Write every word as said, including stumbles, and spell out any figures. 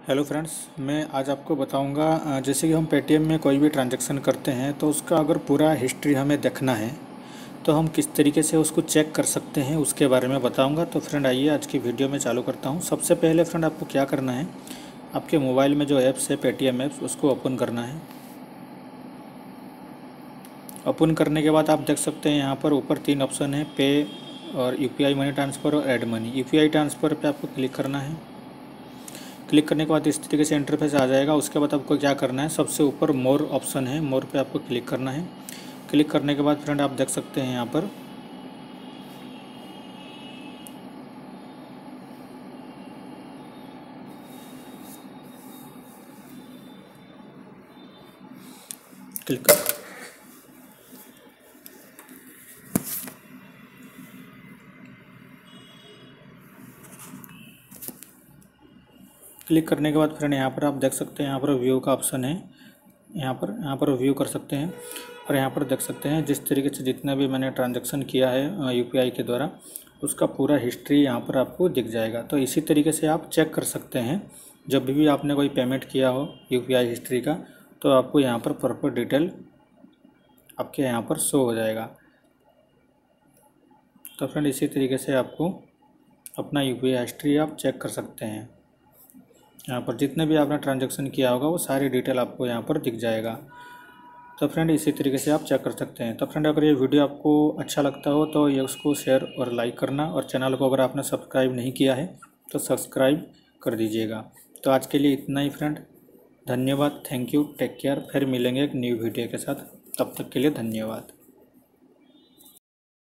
Hello friends, मैं आज आपको बताऊंगा अ, जैसे कि हम पेटीएम में कोई भी ट्रांजैक्शन करते हैं तो उसका अगर पूरा हिस्ट्री हमें देखना है तो हम किस तरीके से उसको चेक कर सकते हैं उसके बारे में बताऊंगा। तो फ्रेंड आइए आज की वीडियो में चालू करता हूं। सबसे पहले फ्रेंड आपको क्या करना है, आपके मोबाइल में जो ऐप्स है पेटीएम ऐप्स उसको ओपन करना है। ओपन करने के बाद आप देख सकते हैं यहाँ पर ऊपर तीन ऑप्शन है, पे और यूपीआई मनी ट्रांसफ़र और ऐड मनी। यूपीआई ट्रांसफ़र पर आपको क्लिक करना है। क्लिक करने के बाद इस तरीके से इंटरफेस आ जाएगा। उसके बाद आपको क्या करना है, सबसे ऊपर मोर ऑप्शन है, मोर पे आपको क्लिक करना है। क्लिक करने के बाद फ्रेंड आप देख सकते हैं यहाँ पर क्लिक कर क्लिक करने के बाद फ्रेंड यहाँ पर आप देख सकते हैं, यहाँ पर व्यू का ऑप्शन है। यहाँ पर यहाँ पर व्यू कर सकते हैं और यहाँ पर देख सकते हैं जिस तरीके से जितना भी मैंने ट्रांजैक्शन किया है यूपीआई के द्वारा उसका पूरा हिस्ट्री यहाँ पर आपको दिख जाएगा। तो इसी तरीके से आप चेक कर सकते हैं जब भी आपने कोई पेमेंट किया हो यूपीआई हिस्ट्री का, तो आपको यहाँ पर प्रॉपर डिटेल आपके यहाँ पर शो हो जाएगा। तो फ्रेंड इसी तरीके से आपको अपना यूपीआई हिस्ट्री आप चेक कर सकते हैं। यहाँ पर जितने भी आपने ट्रांजैक्शन किया होगा वो सारी डिटेल आपको यहाँ पर दिख जाएगा। तो फ्रेंड इसी तरीके से आप चेक कर सकते हैं। तो फ्रेंड अगर ये वीडियो आपको अच्छा लगता हो तो ये उसको शेयर और लाइक करना, और चैनल को अगर आपने सब्सक्राइब नहीं किया है तो सब्सक्राइब कर दीजिएगा। तो आज के लिए इतना ही फ्रेंड, धन्यवाद, थैंक यू, टेक केयर। फिर मिलेंगे एक न्यू वीडियो के साथ, तब तक के लिए धन्यवाद।